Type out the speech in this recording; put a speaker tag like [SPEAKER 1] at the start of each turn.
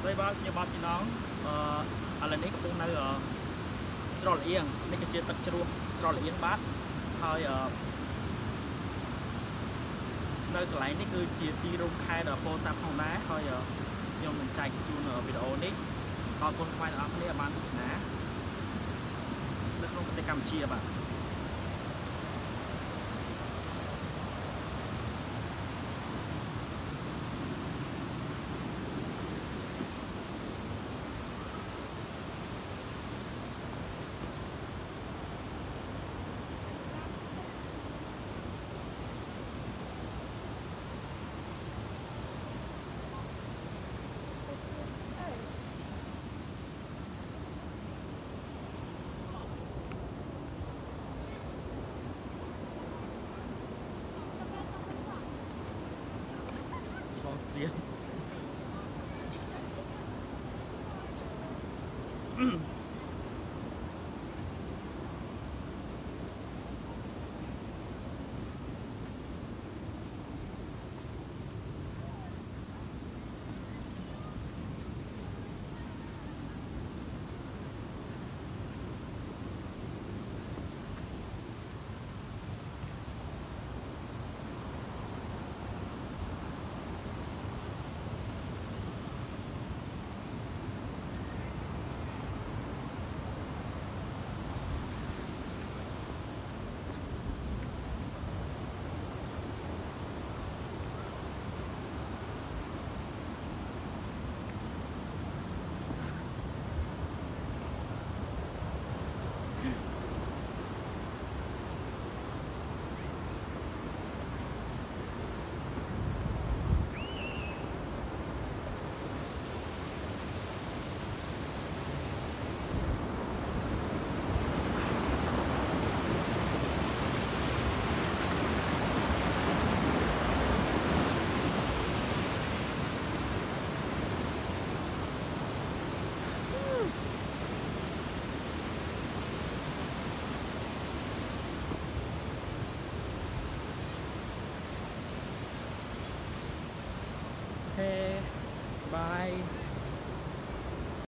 [SPEAKER 1] Đây bác như bác chị nói lần này cũng nơi trò yên nên cái chuyện tật trò yên bát thôi nơi cái này cứ chia ti rung khai là phô sắp không đá thôi nhưng mình chạy chun ở video này còn con quay là cái bạn ná nó không có thể cầm chia bạn Spiel. Okay, bye.